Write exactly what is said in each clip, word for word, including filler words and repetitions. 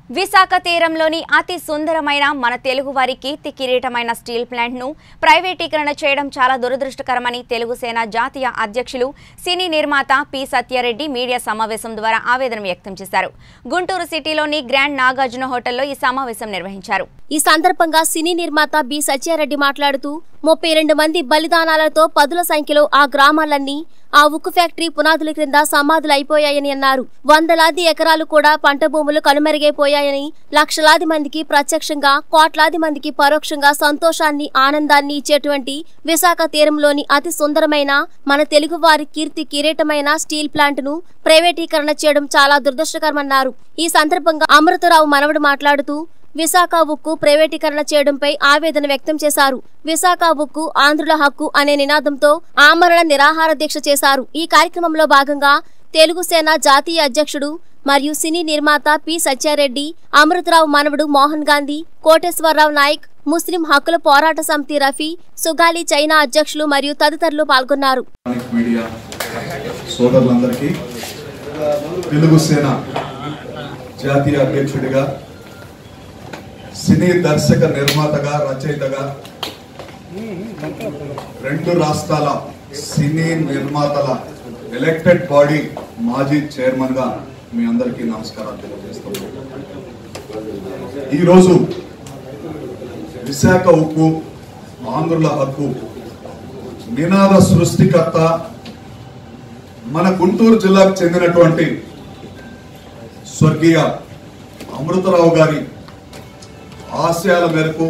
విశాఖ తీరంలోని అతి సుందరమైన మన తెలుగు వారి కీర్తి కిరీటమైన స్టీల్ ప్లాంట్ ను ప్రైవేటీకరణ చేయడం చాలా దురదృష్టకరమని తెలుగు సేన జాతీయ అధ్యక్షులు సినీ నిర్మాత పి సత్యారెడ్డి మీడియా సమావేశం ద్వారా ఆవేదన వ్యక్తం చేశారు. గుంటూరు సిటీలోని గ్రాండ్ నాగార్జున హోటల్లో ఈ సమావేశం నిర్వహించారు. ఈ సందర్భంగా సినీ నిర్మాత బి సత్యారెడ్డి మాట్లాడుతూ ముప్పై రెండు మంది బలిదానాలతో పదుల సంఖ్యలో ఆ గ్రామాలన్నీ ఆ ఉక్కు ఫ్యాక్టరీ పునాదుల క్రింద సమాధులు అయిపోయాయని అన్నారు. వందలాది ఎకరాలు కూడా పంట భూములు కనుమరుగైపోయాయని, లక్షలాది మందికి ప్రత్యక్షంగా కోట్లాది మందికి పరోక్షంగా సంతోషాన్ని ఆనందాన్ని ఇచ్చేటువంటి విశాఖ తీరంలోని అతి సుందరమైన మన తెలుగు వారి కీర్తి కిరీటమైన స్టీల్ ప్లాంట్ ను ప్రైవేటీకరణ చేయడం చాలా దురదృష్టకరమన్నారు. ఈ సందర్భంగా అమృతరావు మనవడు మాట్లాడుతూ విశాఖ ఉక్కు ప్రైవేటీకరణ చేయడంపై ఆవేదన వ్యక్తం చేశారు. విశాఖ ఉక్కు ఆంధ్రుల హక్కు అనే నినాదంతో ఆమరణ నిరాహార దీక్ష చేశారు. ఈ కార్యక్రమంలో భాగంగా తెలుగు సేన జాతీయ అధ్యక్షుడు మరియు సినీ నిర్మాత పి సత్యారెడ్డి, అమృతరావు మనవడు మోహన్ గాంధీ, కోటేశ్వరరావు నాయక్, ముస్లిం హక్కుల పోరాట సమితి రఫీ, సుగాలి చైనా అధ్యక్షులు మరియు తదితరులు పాల్గొన్నారు. తెలుగు సేన జాతీయ అధ్యక్షుడిగా, సినీ దర్శక నిర్మాతగా, రచయితగా, రెండు రాష్ట్రాల సినీ నిర్మాతల ఎలక్టెడ్ బాడీ మాజీ చైర్మన్ గా మీ అందరికీ నమస్కారాలు తెలియజేస్తున్నాను. ఈరోజు విశాఖ ఉక్కు ఆంధ్రుల హక్కు నినాద సృష్టికర్త మన గుంటూరు జిల్లాకు చెందినటువంటి స్వర్గీయ అమృతరావు గారి ఆశయాల మేరకు,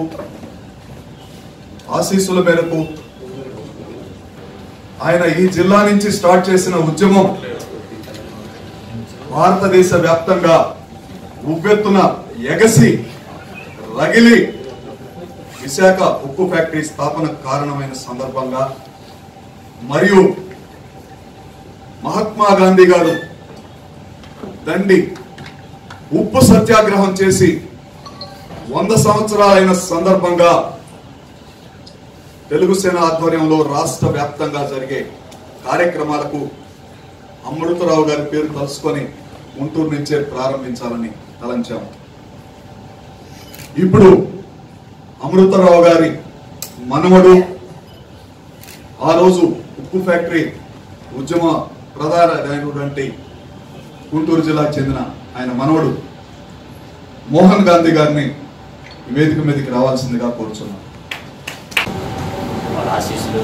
ఆశీస్సుల మేరకు ఆయన ఈ జిల్లా నుంచి స్టార్ట్ చేసిన ఉద్యమం భారతదేశ వ్యాప్తంగా ఉవ్వెత్తున ఎగసి రగిలి విశాఖ ఉక్కు ఫ్యాక్టరీ స్థాపనకు కారణమైన సందర్భంగా, మరియు మహాత్మా గాంధీ గారు దండి ఉప్పు సత్యాగ్రహం చేసి వంద సంవత్సరాలైన సందర్భంగా తెలుగు సేన ఆధ్వర్యంలో రాష్ట్ర వ్యాప్తంగా జరిగే కార్యక్రమాలకు అమృతరావు గారి పేరు తలుసుకొని గుంటూరు నుంచే ప్రారంభించాలని తలంచాము. ఇప్పుడు అమృతరావు గారి మనవడు, ఆ రోజు ఉక్కు ఫ్యాక్టరీ ఉద్యమ ప్రధానమైనటువంటి గుంటూరు జిల్లాకు చెందిన ఆయన మనవడు మోహన్ గాంధీ గారిని వేదిక మీదకి రావాల్సిందిగా కోరుచున్నాం. ఆశీస్సులు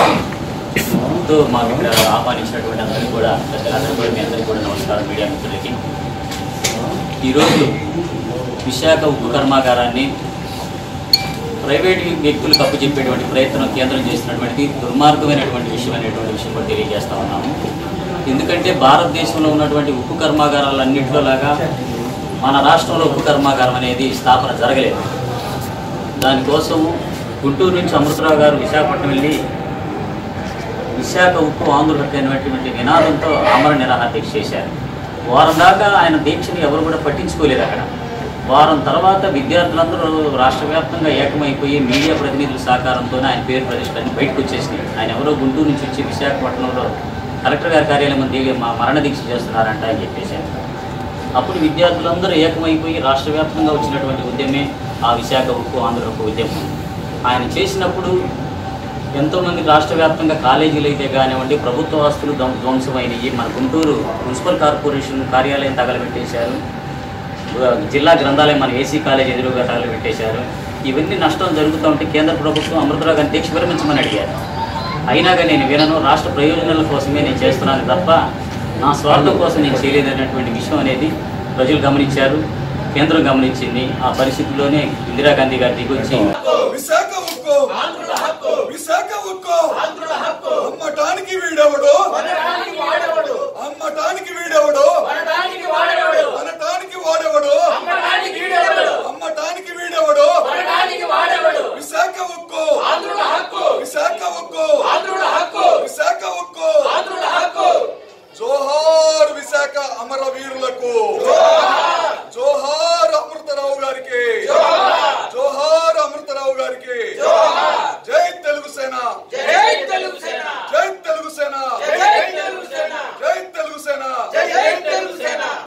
మాకు ఇక్కడ ఆహ్వానించినటువంటి అందరికీ కూడా, పెద్దలందరూ కూడా, మీ అందరికీ కూడా నమస్కారం. మీడియా మిత్రులకి ఈరోజు విశాఖ ఉక్కు కర్మాగారాన్ని ప్రైవేటు వ్యక్తులకు అప్పచెప్పేటువంటి ప్రయత్నం కేంద్రం చేసినటువంటి దుర్మార్గమైనటువంటి విషయం అనేటువంటి విషయం కూడా తెలియజేస్తా ఉన్నాము. ఎందుకంటే భారతదేశంలో ఉన్నటువంటి ఉక్కు కర్మాగారాలన్నింటిలో లాగా మన రాష్ట్రంలో ఉక్కు కర్మాగారం అనేది స్థాపన జరగలేదు. దానికోసము గుంటూరు నుంచి అమృతరావు గారు విశాఖపట్నం వెళ్ళి విశాఖ ఉక్కు ఆంధ్రుల హక్కు అనేటువంటి నినాదంతో ఆమరణ నిరాహార దీక్ష చేశారు. వారం దాకా ఆయన దీక్షని ఎవరు కూడా పట్టించుకోలేదు. అక్కడ వారం తర్వాత విద్యార్థులందరూ రాష్ట్ర వ్యాప్తంగా ఏకమైపోయి మీడియా ప్రతినిధుల సహకారంతోనే ఆయన పేరు ప్రతిష్టని బయటకు వచ్చేసినాయి. ఆయన ఎవరో గుంటూరు నుంచి వచ్చి విశాఖపట్నంలో కలెక్టర్ గారి కార్యాలయం దిగి మా మరణ దీక్ష చేస్తున్నారంట అని చెప్పేశారు. అప్పుడు విద్యార్థులందరూ ఏకమైపోయి రాష్ట్ర వ్యాప్తంగా వచ్చినటువంటి ఉద్యమే ఆ విశాఖ ఉక్కు ఆంధ్ర ఉక్కు ఉద్యమం. ఆయన చేసినప్పుడు ఎంతోమంది రాష్ట్ర వ్యాప్తంగా కాలేజీలు అయితే కానివ్వండి, ప్రభుత్వ ఆస్తులు ధ్వంసమైనవి. మన గుంటూరు మున్సిపల్ కార్పొరేషన్ కార్యాలయం తగలబెట్టేశారు. జిల్లా గ్రంథాలయం మన ఏసీ కాలేజ్ ఎదురుగా తగలబెట్టేశారు. ఇవన్నీ నష్టం జరుగుతూ ఉంటే కేంద్ర ప్రభుత్వం అమృతరావు గారిని దీక్ష విరమించమని అడిగారు. అయినాగా నేను వినను, రాష్ట్ర ప్రయోజనాల కోసమే నేను చేస్తున్నాను తప్ప నా స్వార్థం కోసం నేను చేయలేదనేటువంటి విషయం అనేది ప్రజలు గమనించారు, కేంద్రం గమనించింది. ఆ పరిస్థితిలోనే ఇందిరాగాంధీ గారు దిగొచ్చి విశాఖ ఉక్కు ఆంధ్రుల హక్కు, విశాఖ ఉక్కు ఆంధ్రుల హక్కు, అమ్మటానికి వీడెవడు, అమ్మటానికి వీడెవడు,